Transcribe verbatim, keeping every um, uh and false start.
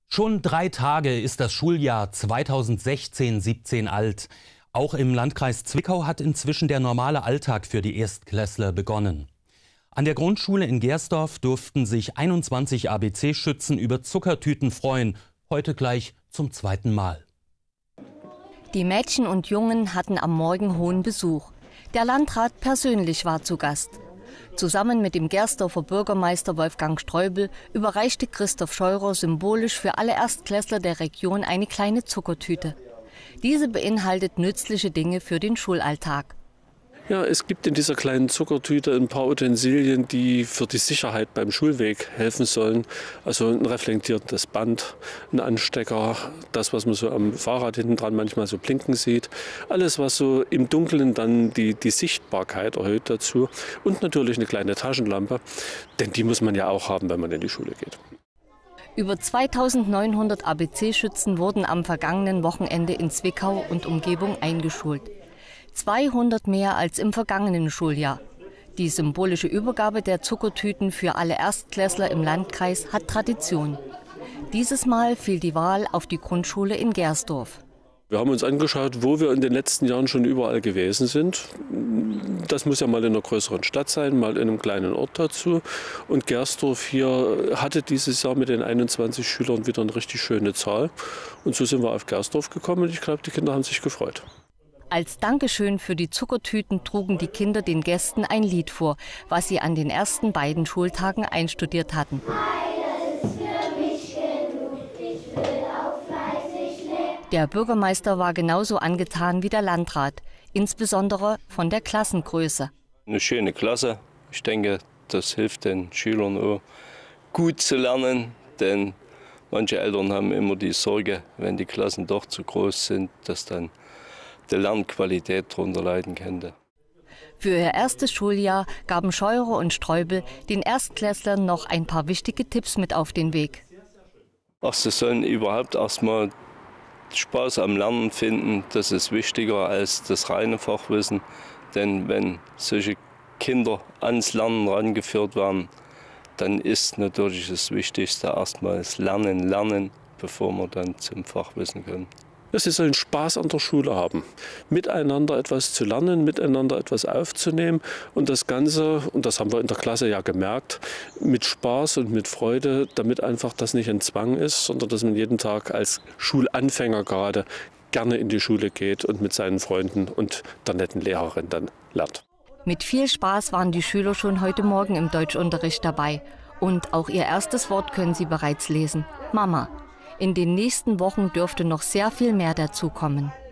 Schon drei Tage ist das Schuljahr zweitausendsechzehn siebzehn alt. Auch im Landkreis Zwickau hat inzwischen der normale Alltag für die Erstklässler begonnen. An der Grundschule in Gersdorf durften sich einundzwanzig A B C-Schützen über Zuckertüten freuen, heute gleich zum zweiten Mal. Die Mädchen und Jungen hatten am Morgen hohen Besuch. Der Landrat persönlich war zu Gast. Zusammen mit dem Gersdorfer Bürgermeister Wolfgang Streubel überreichte Christoph Scheurer symbolisch für alle Erstklässler der Region eine kleine Zuckertüte. Diese beinhaltet nützliche Dinge für den Schulalltag. Ja, es gibt in dieser kleinen Zuckertüte ein paar Utensilien, die für die Sicherheit beim Schulweg helfen sollen. Also ein reflektierendes Band, ein Anstecker, das, was man so am Fahrrad hinten dran manchmal so blinken sieht. Alles, was so im Dunkeln dann die, die Sichtbarkeit erhöht dazu. Und natürlich eine kleine Taschenlampe, denn die muss man ja auch haben, wenn man in die Schule geht. Über zweitausendneunhundert A B C-Schützen wurden am vergangenen Wochenende in Zwickau und Umgebung eingeschult. zweihundert mehr als im vergangenen Schuljahr. Die symbolische Übergabe der Zuckertüten für alle Erstklässler im Landkreis hat Tradition. Dieses Mal fiel die Wahl auf die Grundschule in Gersdorf. Wir haben uns angeschaut, wo wir in den letzten Jahren schon überall gewesen sind. Das muss ja mal in einer größeren Stadt sein, mal in einem kleinen Ort dazu. Und Gersdorf hier hatte dieses Jahr mit den einundzwanzig Schülern wieder eine richtig schöne Zahl. Und so sind wir auf Gersdorf gekommen und ich glaube, die Kinder haben sich gefreut. Als Dankeschön für die Zuckertüten trugen die Kinder den Gästen ein Lied vor, was sie an den ersten beiden Schultagen einstudiert hatten. Der Bürgermeister war genauso angetan wie der Landrat, insbesondere von der Klassengröße. Eine schöne Klasse. Ich denke, das hilft den Schülern auch gut zu lernen, denn manche Eltern haben immer die Sorge, wenn die Klassen doch zu groß sind, dass dann die Lernqualität darunter leiden könnte. Für ihr erstes Schuljahr gaben Scheurer und Streubel den Erstklässlern noch ein paar wichtige Tipps mit auf den Weg. Ach, sie sollen überhaupt erstmal Spaß am Lernen finden. Das ist wichtiger als das reine Fachwissen. Denn wenn solche Kinder ans Lernen herangeführt werden, dann ist natürlich das Wichtigste erstmal das Lernen, Lernen, bevor wir dann zum Fachwissen kommen. Sie sollen Spaß an der Schule haben, miteinander etwas zu lernen, miteinander etwas aufzunehmen und das Ganze, und das haben wir in der Klasse ja gemerkt, mit Spaß und mit Freude, damit einfach das nicht ein Zwang ist, sondern dass man jeden Tag als Schulanfänger gerade gerne in die Schule geht und mit seinen Freunden und der netten Lehrerin dann lernt. Mit viel Spaß waren die Schüler schon heute Morgen im Deutschunterricht dabei. Und auch ihr erstes Wort können sie bereits lesen: Mama. In den nächsten Wochen dürfte noch sehr viel mehr dazukommen.